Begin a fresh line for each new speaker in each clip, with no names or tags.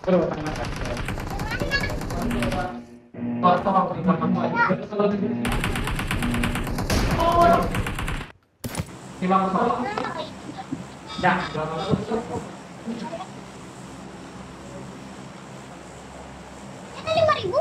Ada 5.000.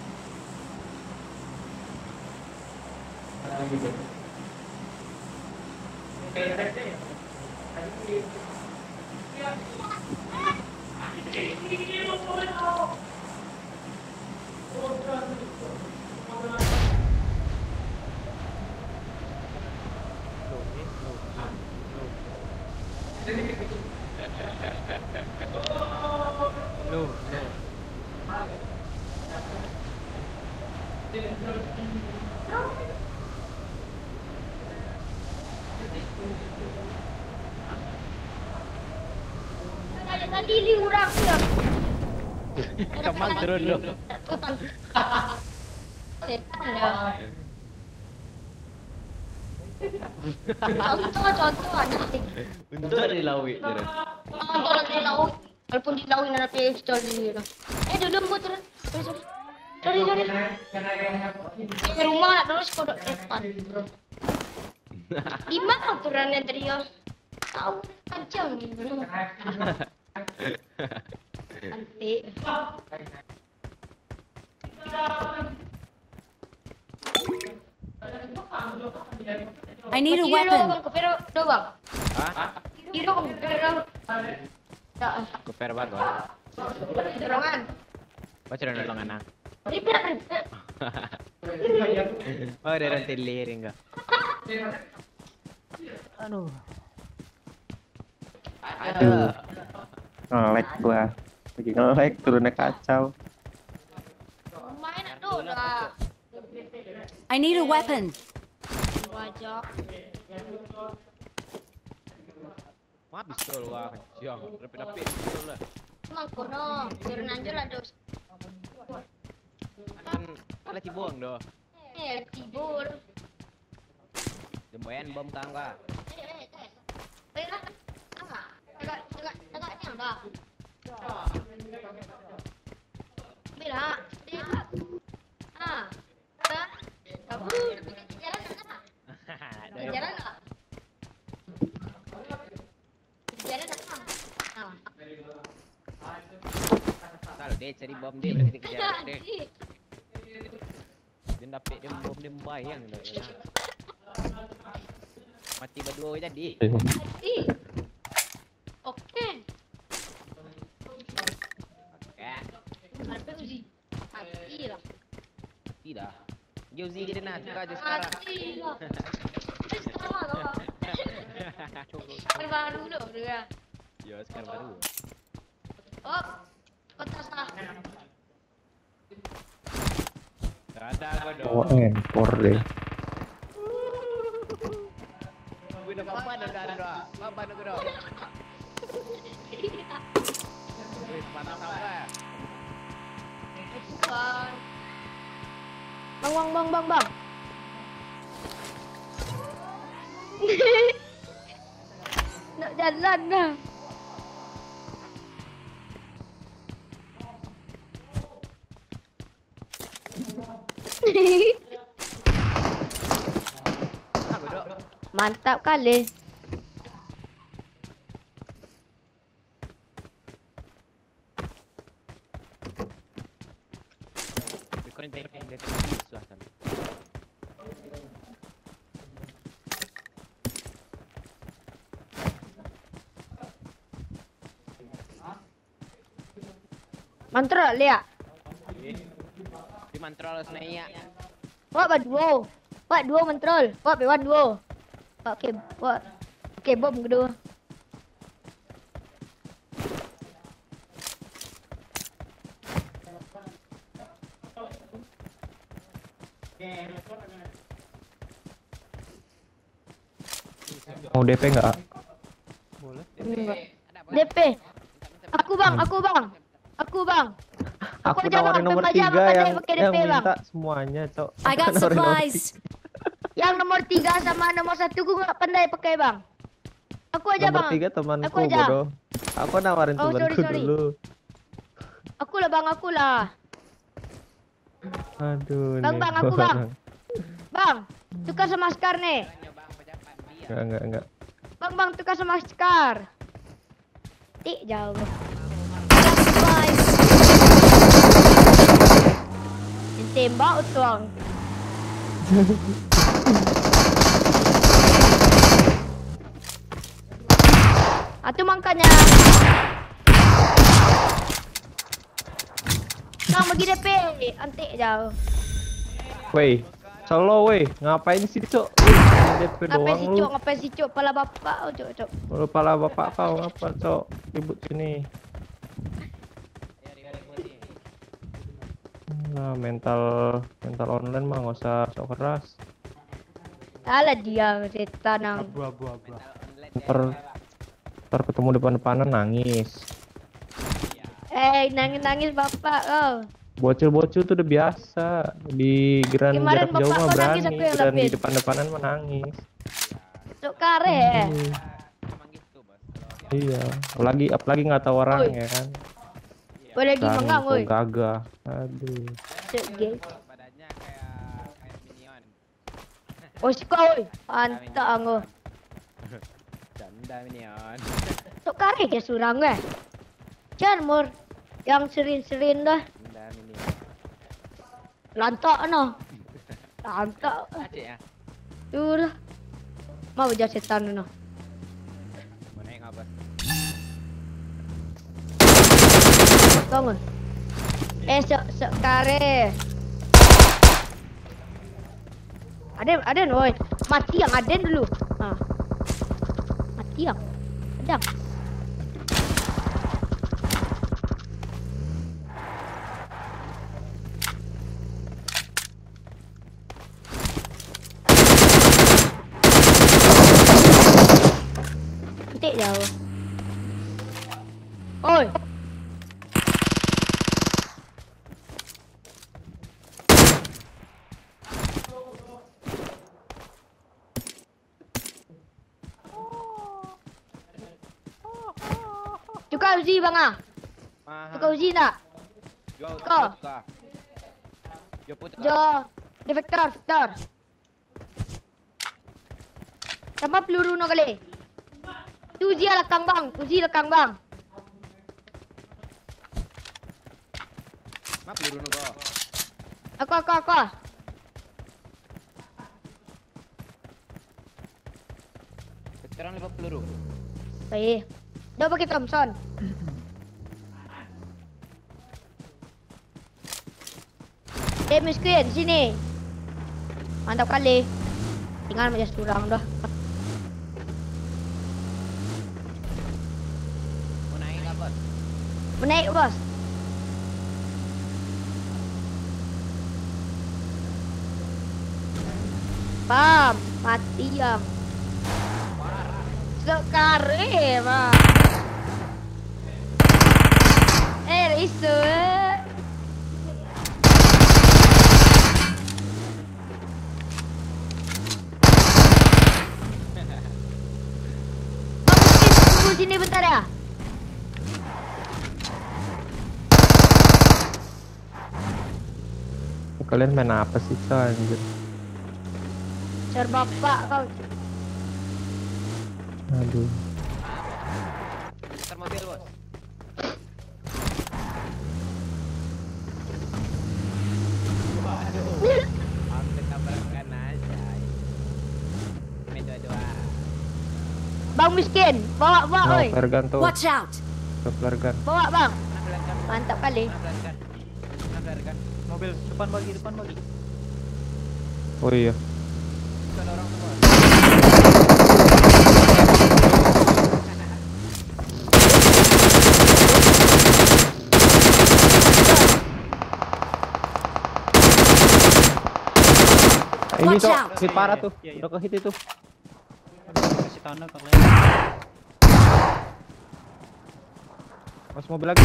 Tadi liurang ya.
Kemang turun dong.
Setan ya. Contoh nanti.
Untuk di lawi turun.
Kalau di laut, walaupun di laut ada pistol di situ. Dulu gua turun. Sorry. Di rumah nak terus kodok setan. Di mana turunnya trio? Tahu kencang nih. Nanti.
I need a weapon.
Pero doang.
Hah?
Kiro pero. Ya,
Kuper bagus.
dorongan.
Baca dong nolong anak.
Ribet.
Oh, ada rantai leher enggak? Aduh.
Aduh. Nge-lag gua. Lagi nge-lag turunnya kacau.
Main tuh dah.
I need a weapon.
Wajah.
Wah, pistol wah kencang. Repit-repit pistol lah.
Emang kono, turun aja lah dos.
Kan ada cibuang doh.
Tibur.
Jemboyan bom tangga.
Tengah. Tengah yang dah. Bila. Kabur. Jalan tak? Jalan tak? Jalan tak?
Kalau dia cari bom dia berarti kejar dia. Dia dapat dia bom dia membayang dah. Mati berdua jadi.
Okey.
Ya,
Ada uji. Mati lah.
tidak. Jozi dia nak suka aja sekarang.
Mati lah. Sekarang lah. Baru dulu dia.
Ya, sekarang baru.
Oh, kotak salah.
Ada gua dong.
Oh, empor deh.
Gue udah papan udah ada. Papan gua dong. Wih, panas apa ya?
Bukan. Bang. Nak jalan dah.
Ah, gua dong.
Mantap kali.
Kau ni tengok suasana.
Mantra lihat.
Di mantrol senayak.
Buat duo mantrol. Buat bewan duo. Okey, buat. Okey, bom kedua.
Mau DP nggak?
Boleh.
DP. Aku bang.
Aku
aja,
nawarin
bang,
nomor
tempat jam
3
apa
yang
pakai DP,
minta
bang.
semuanya, Cok.
I got
Nawarin nomor
supplies.
Yang nomor 3 sama nomor 1 gue nggak pandai pakai bang. Aku aja
Nomor
bang.
3 temanku
Aku aja.
bodoh. Aku nawarin
Oh,
temanku
sorry.
dulu.
Aku lah bang, aku lah.
Aduh.
Bang,
nih
bang, aku, bang.
orang.
Bang, tukar sama Scar nih.
Enggak.
Bang, tukar sama Scar. Jauh.
Supplies.
Tembak tuang. Itu makanya. Bang, bagi DP. Antik jauh.
Woi, solo woi, ngapain sih cok? DP doang lu.
Ngapain si cuk? Pala bapak, cuk.
Lu pala bapak kau ngapa cok? Ribut sini. Nah, mental online mah nggak usah sok keras.
Alah dia setan nang.
Ntar ketemu depan-depanan nangis.
Nangis bapak kau.
Bocil-bocil tuh udah biasa di geran
Kemarin
jarak jauh
bapak
mah
kau nangis,
berani,
aku yang
geran di
lapin.
depan-depanan mah nangis.
Cuk kare.
Emang gitu, Bos. Kalau
Iya, apalagi nggak tahu orang
Oi.
ya kan.
Boleh lagi
Berani
mengang,
kok
woi.
gagah. Aduh.
Cuk gay.
badannya kayak minion.
Oh, suka woi. Antak anggo.
Canda minion.
Cuk kare ke surang eh. Jangan mur yang serin-serin dah.
Canda minion.
Lantak no. Lantak.
Acik ya.
Tuh lah. Mau jadi setan no.
Mau naik apa?
Bangun. Sok kare. Aden woi. Mati yang Aden dulu. Mati yang. Adang. Cantik jauh. Oi. Cuka Uzi bang ah. Cuka Uzi tak? Kau.
Jo putra.
Jo. Dia Vector. Tambah peluru no kali. Tu Uzi lekang bang. Uzi lekang bang.
Map peluru nu kau.
Aku.
Veteran 5 peluru.
Baik. Dah pakai Thompson. Miskin sini. Mantap kali. Tinggal macam surang dah.
Mau naik apa?
Menaik bos. Bam, mati yang. Sekare bang. Isu. Tunggu sini bentar ya.
Kalian main apa sih cok anjir?
Cer bapak kau.
Aduh.
Ntar mobil, Bos. Hampir tabrakan aja. Main dua-dua.
Bang miskin, bawa
No,
oi.
flare gun tuh.
Watch out!
Flare gun.
Bawa bang.
Mana belakang?
Mantap kali.
Mana belakang?
Mobil depan bagi.
Oh iya.
Bukan orang semua.
Ini
Watch
cok,
out.
hit parah tuh.
Iya.
Udah ke hit itu.
Kasih tanah kalian.
Mas mobil lagi.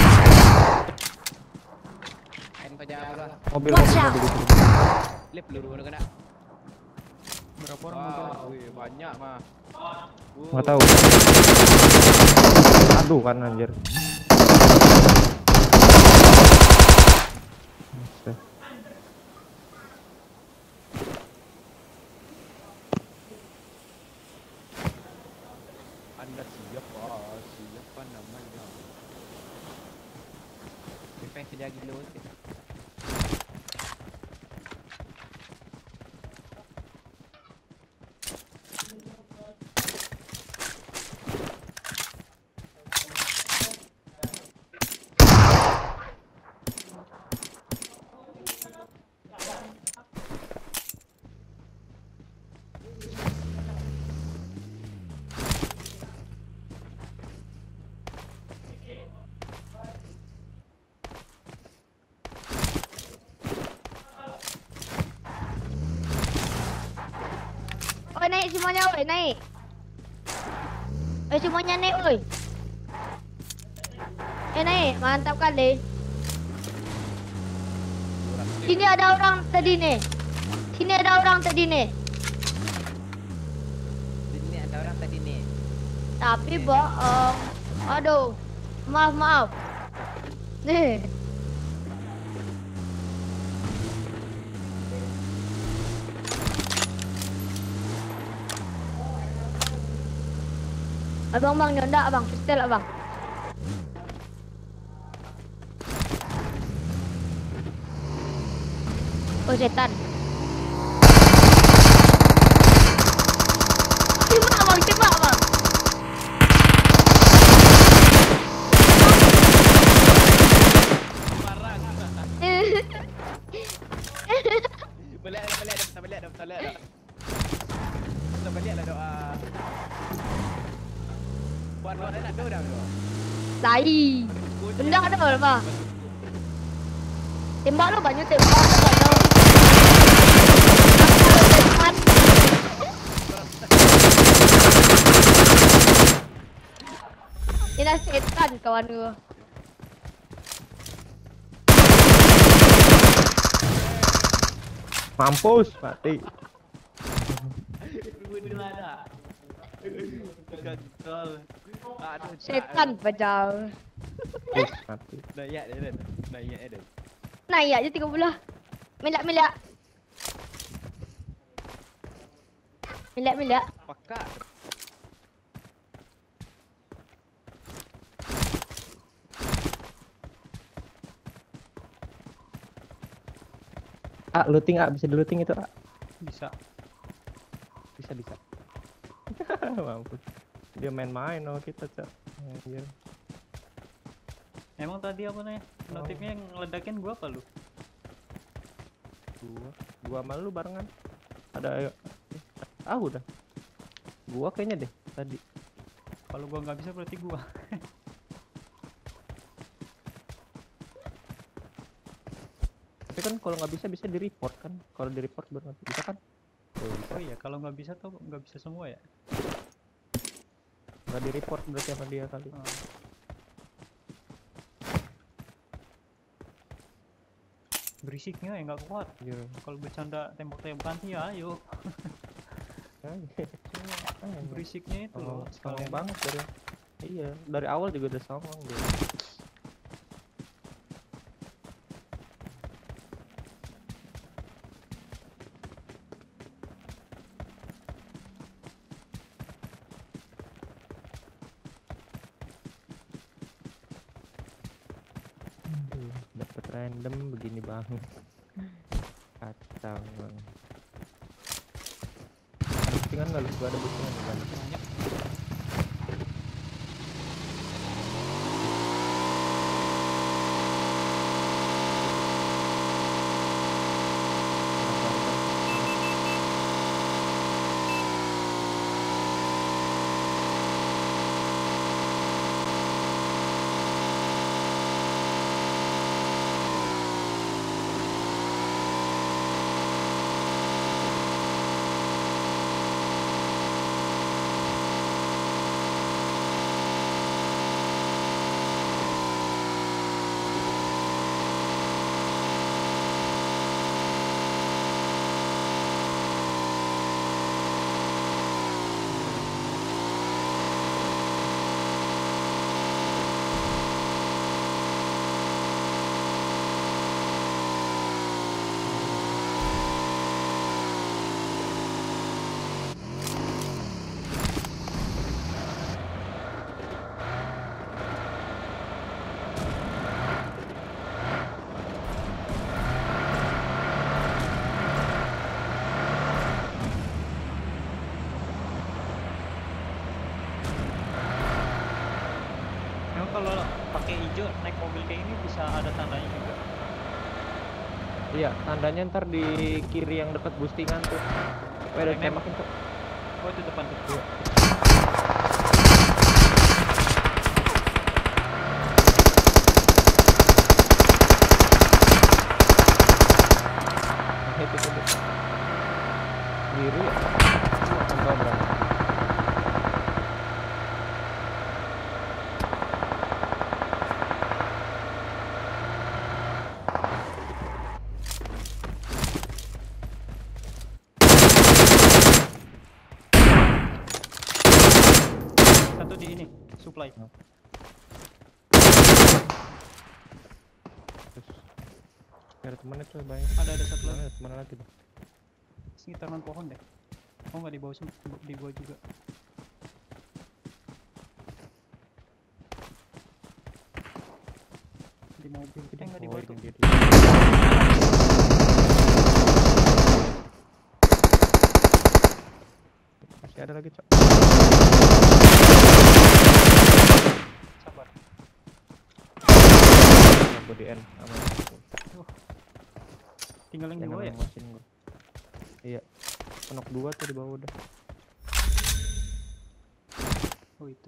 Main kau jangan apa?
Mobil.
Watch out.
Lip peluru mana kena?
Berapa orang mobil?
Wih, banyak mah.
Nggak tahu. Aduh kan anjir.
Anda siapa namanya? Defense dia gila sikit.
Oi, naik semuanya, oi, naik. Semuanya naik, oi. Naik, mantap kali. Sini ada orang tadi nih. Sini ada orang tadi nih.
Sini ada orang tadi nih.
Tapi bohong. Aduh. Maaf. Nih. Abang nyondak abang, pistol abang. Oh setan. Tembak abang.
Marah. Balik dah. Kita balik lah doa. Buat nak do dah.
Lai. Benda ada apa? Tembak lu banyak tembak lu banyak. Ini setan kawan gua.
Mampus, mati.
Dua dah. Gagal. Aduh,
Setan pajal.
Mati.
Naik dia.
Naik aja 30. Milak. Milak.
Pakak.
Looting bisa di looting itu,
Bisa.
Bisa. Mampus. Dia main-main sama kita, Cak. Anjir.
Emang tadi apa nih? Notifnya yang ngeledakin gua apa lu?
Gua sama lu barengan. Ada udah. Gua kayaknya deh tadi.
Kalau gua nggak bisa berarti gua.
Tapi kan kalau nggak bisa di report kan. Kalau di report baru nanti bisa kan?
Oh iya, kalau nggak bisa tuh nggak bisa semua ya.
Nggak di report berarti sama dia kali.
Berisiknya ya nggak kuat.
Anjir.
Kalau bercanda tembak-tembakan ya ayo. Berisiknya itu loh.
Songong banget dari. Iya, dari awal juga udah songong dia. Dapat random begini bang. Kacau bang. Ada bookingan nggak lu? Gua ada bookingan banyak.
kalau pakai hijau naik mobil kayak ini bisa ada tandanya juga.
Iya, tandanya ntar di kiri yang dekat boostingan tuh. Ada
Yang
tembakin tuh.
Oh itu depan tuh.
Itu tuh. Biru ya. Enggak berani.
Satu di ini, supply.
Terus ada temennya tuh banyak.
Ada satu lagi.
Ada temen lagi tuh.
Sekitaran pohon deh. Oh nggak di bawah di bawah juga. Di mobil. Nggak di
Oh,
bawah tuh.
ini dia. Masih ada lagi, Cok.
Sabar.
Lampu di N aman.
Tinggal yang
Jangan
dua ya.
emosin gua. Iya. Penok 2 tuh di bawah udah.
Oh itu.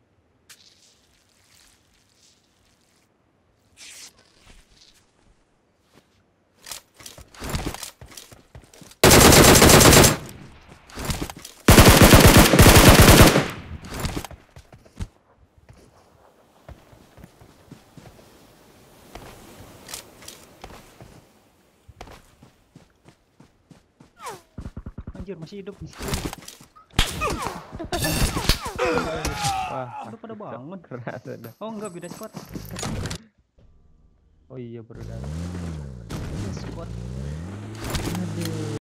Anjir masih hidup nih.
Wah,
Udah pada bangun.
keras udah.
Oh enggak beda squad.
Oh iya, baru datang.
Squad.